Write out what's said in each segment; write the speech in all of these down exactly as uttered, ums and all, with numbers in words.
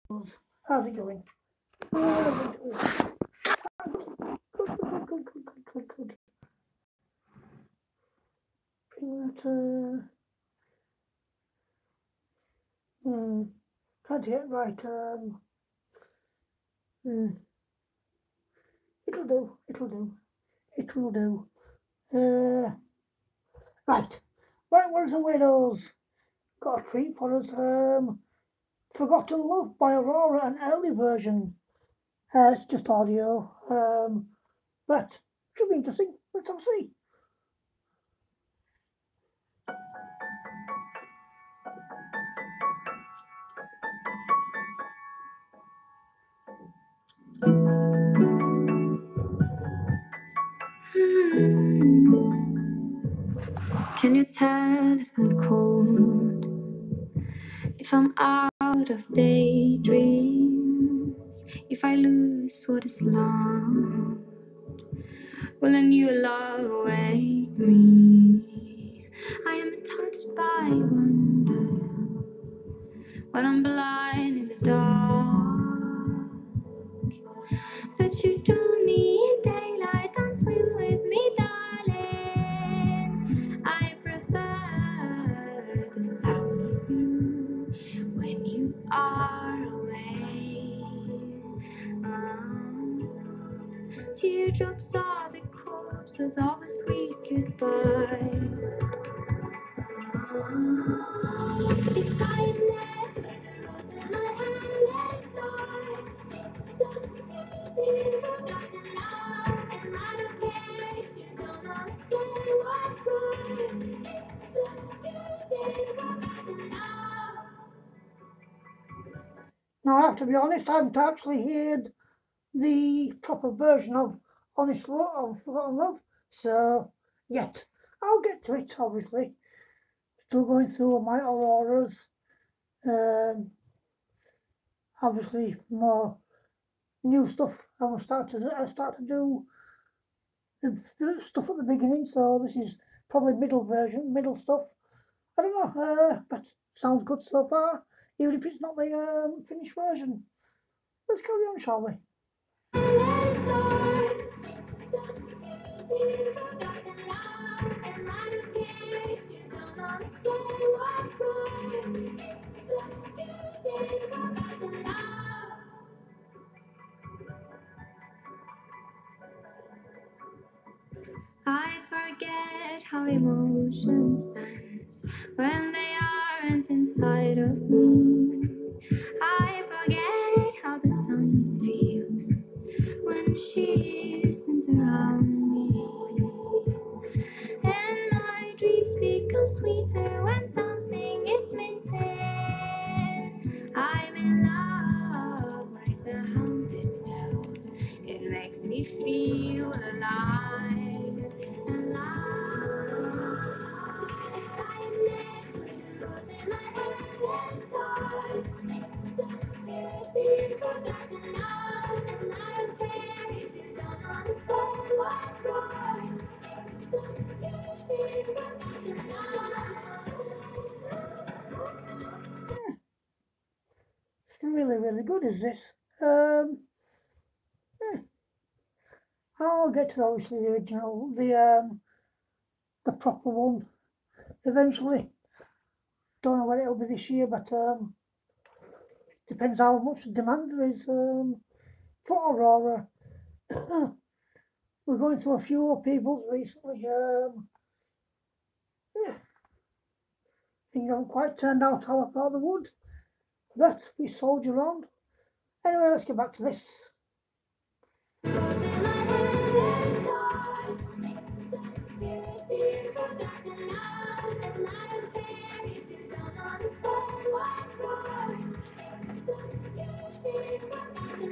How's it going? How's it going? Good, good, good, good, good, good, good. Bring that, uh, hmm, can't get right, um, hmm, it'll do, it'll do, it will do. Uh, right, right, Winners and Widows, got a treat for us, um, Forgotten Love by Aurora, an early version. Uh, it's just audio, um, but should be interesting. Let's all see. Can you tell if I'm cold? If I'm out of daydreams? If I lose what is lost? Will a new love await me? I am touched by wonder when I'm blind in the dark. But you draw me in daylight and swim with me, darling. I prefer the sound of you when you are away. Um, teardrops are the corpses of a sweet goodbye. If I had left with a rose in my hand and died, it's the beauty forgotten love, and I don't care if you don't understand why I cry. It's the beauty forgotten love. Now, I have to be honest, I haven't actually heard the proper version of Honest Love, of Forgotten Love, so yet I'll get to it. Obviously, still going through my Auroras. Um, obviously, more new stuff. I will start to I start to do the, the stuff at the beginning. So this is probably middle version, middle stuff. I don't know, uh, but sounds good so far, even if it's not the um, finished version. Let's carry on, shall we? I forget how emotion stands when they aren't inside of me. I forget how the sun feels when she isn't around me. And my dreams become sweeter when something is missing. I'm in love like the haunted cell. It makes me feel alive, alive. If I am left with a rose in my hand and died, it's the beauty forgotten love, and I don't care if you don't understand why I cry. It's the beauty forgotten love. It's really, really good, is this? Um, eh, I'll get to obviously the original, the um, the proper one eventually. Don't know whether it'll be this year, but um, depends how much demand there is um, for Aurora. We're going through a few upheavals recently. Um, yeah, things haven't quite turned out how I thought they would, but we soldier on. Anyway, let's get back to this. Rose in my hand and died. It's the beauty forgotten love, and I don't care if you don't understand why I cry. It's the beauty forgotten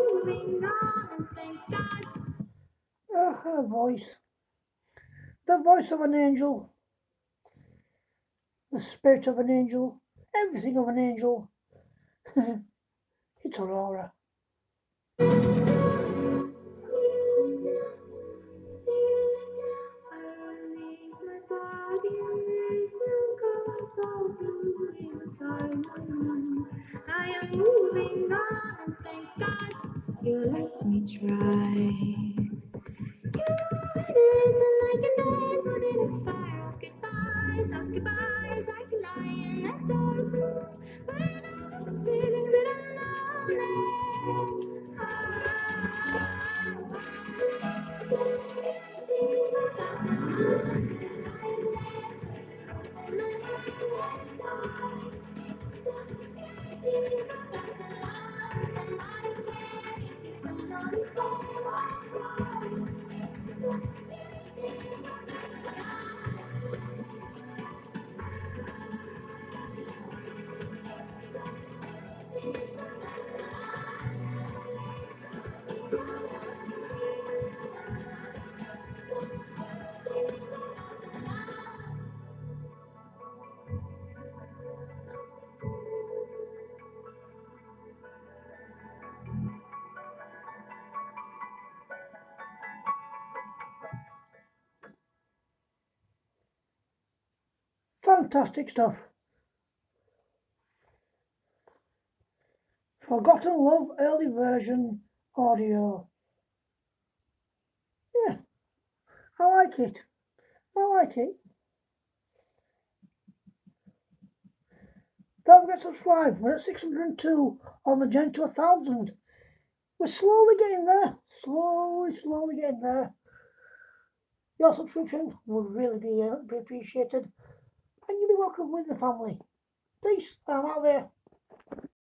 moving on, and thank God. Oh, her voice. The voice of an angel. The spirit of an angel. Everything of an angel. It's Aurora. I am moving on, and thank God you let me try. Listen like a dance within a fire of goodbyes, of goodbyes. I can lie in that dark room when I'm feeling that I'm lonely. Fantastic stuff. Forgotten Love early version audio. Yeah, I like it. I like it. Don't forget to subscribe. We're at six hundred two on the journey to a thousand. We're slowly getting there. Slowly, slowly getting there. Your subscription would really be, uh, be appreciated. And you'll be welcome with the family. Peace. I'm out there.